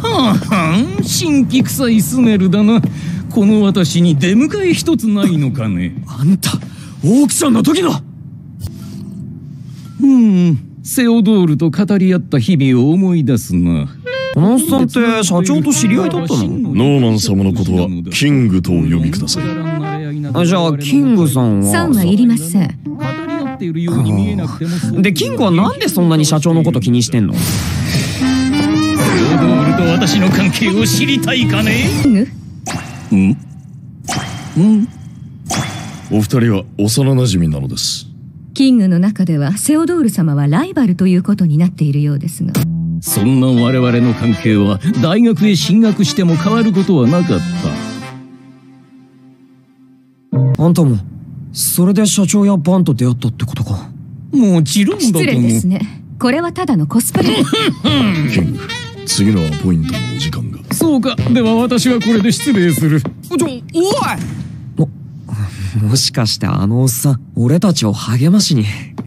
はあ、神秘臭いスメルだな。この私に出迎え一つないのかね。 あんたオークションの時の。 セオドールと語り合った日々を思い出すな。 このおっさんって社長と知り合いだったの？ ノーマン様のことはキングとお呼びください。 じゃあキングさんは？ さんはいりません。 でキングはなんでそんなに社長のこと気にしてんの？ セオドールと私の関係を知りたいかね？ お二人は幼馴染なのです。 キングの中ではセオドール様はライバルということになっているようですが、 そんな我々の関係は大学へ進学しても変わることはなかった。 あんたもそれで社長やバンと出会ったってことか？ もちろんだとも。 失礼ですね。これはただのコスプレ。 キング、次のアポイントのお時間が。 そうか。では私はこれで失礼する。 おい！もしかしてあのおっさん俺たちを励ましに。